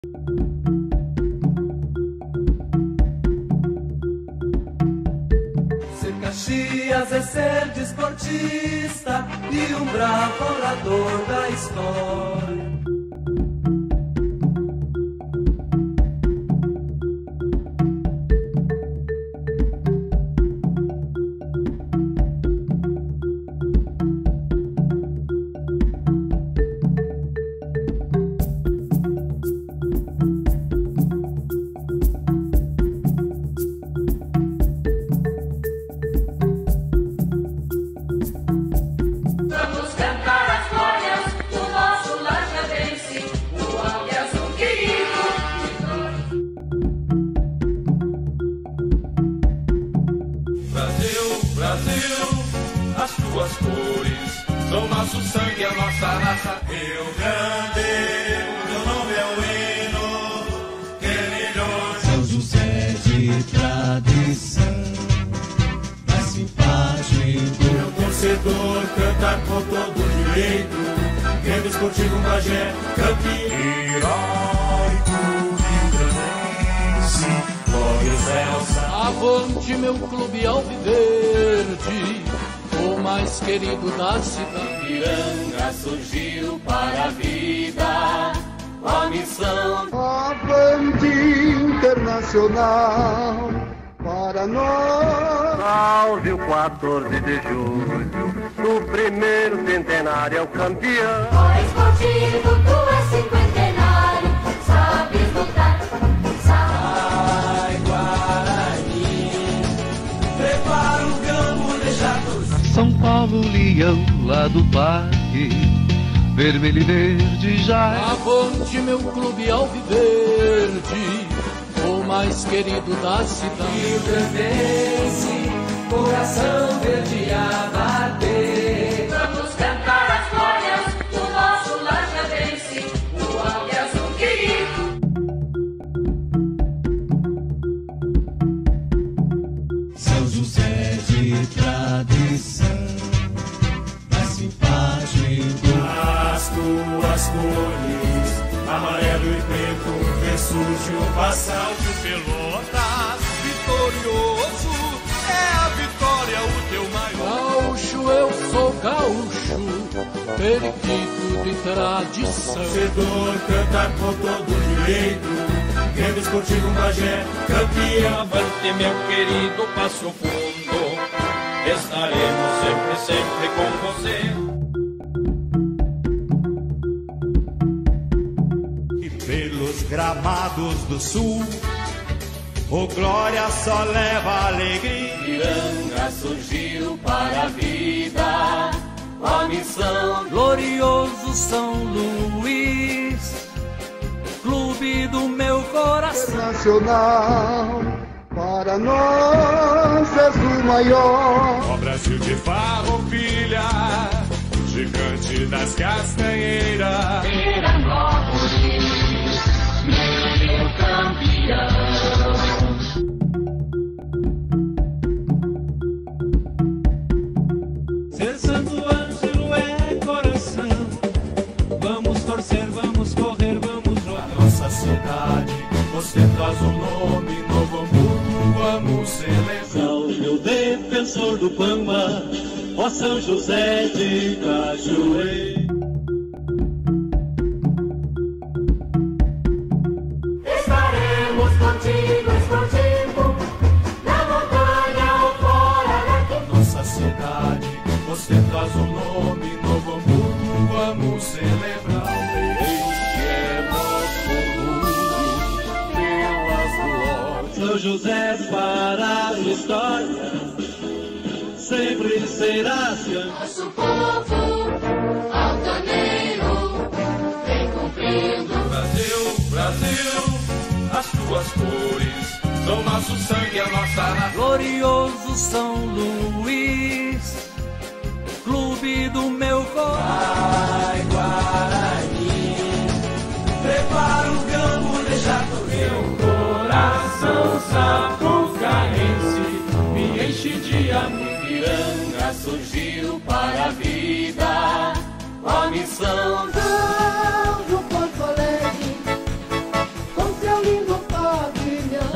Ser Caxias é ser desportista e um bravo orador da história. As tuas cores são nosso sangue, a nossa raça. Rio Grande, o teu nome é o hino que milhões. São José de tradição, da simpática do meu torcedor cantar com todo direito. Grêmio Esportivo Bagé, campeão heróico rio-grandense, glória excelsa. Avante meu clube alviverde, o mais querido da cidade. Ipiranga surgiu para a vida, com a missão. Avante Internacional para nós. Salve o 14 de julho, do primeiro centenário é o campeão. Ó esportivo, tu és cinquentenário, sabes lutar, Ai, Guarani, prepara o campo, deixa torcer. São Paulo, Leão, lá do parque, vermelho e verde já. Avante meu clube alviverde, o mais querido da cidade. Rio-grandense, coração verde a bater. vamos cantar as glórias do nosso lajadense, o Águia Azul querido. São José de tradição, da simpática As tuas cores, amarelo e preto, ressurge o passado. Pelotas, vitorioso, é a vitória o teu maior. Gaúcho, eu sou gaúcho, periquito de tradição. Torcedor cantar com todo direito. Grêmio Esportivo Bagé, campeão. Avante meu querido Passo Fundo, estaremos sempre, sempre com você. E pelos gramados do sul, o Glória só leva alegria. Ipiranga surgiu para a vida, com a missão. Glorioso São Luís, clube do meu coração. Internacional para nós és o maior. Ó Brasil de farroupilha, gigante das castanheiras. Piranópolis, meu campeão. Ser Santo Ângelo é coração. Vamos torcer, vamos correr, vamos jogar. Nossa cidade ostenta o nome, Novo Hamburgo, vamos celebrar. Salve o defensor do Pampa, ó São José de Cajueiro. Estaremos contigo, esportivo, na montanha ou fora daqui. Nossa cidade ostenta o nome, Novo Hamburgo, vamos celebrar. Enchemos pelas glórias. São José para a história, sempre será sempre. Nosso povo altaneiro vem cumprindo. Brasil, Brasil, as tuas cores são nosso sangue, a nossa raça. Glorioso São Luís, clube do meu coração. Ai, Guarani, prepara o campo, deixa torcer. Meu coração sapucaense me enche de amor. Ipiranga surgiu para a vida, com a missão. Do Porto Alegre,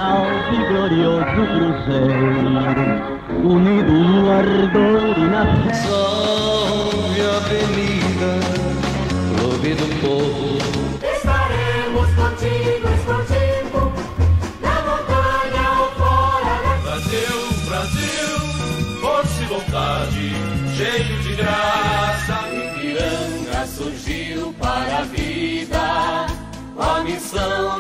salve glorioso cruzeiro, unido no ardor e na fé. Salve avenida, clube do povo. Estaremos contigo, escondido, na montanha ou fora da Brasil, Brasil, força e vontade, cheio de graça. Ipiranga surgiu para a vida, com a missão.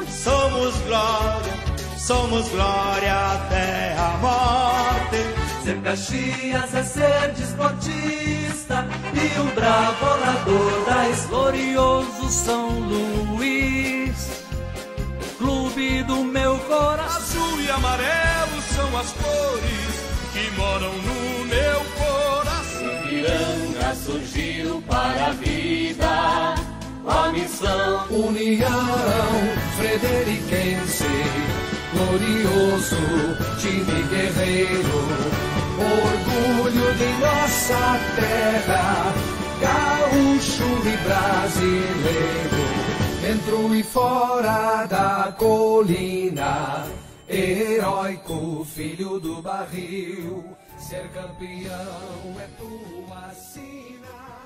Somos glória até a morte. Ser Caxias é ser desportista e um bravo orador da glorioso São Luís, clube do meu coração. Azul e amarelo são as cores que moram no meu coração. Ipiranga surgiu para a vida, com a missão. União Frederiquense, glorioso time guerreiro, orgulho de nossa terra, gaúcho e brasileiro, dentro e fora da colina, heróico filho do barril, ser campeão é tua sina.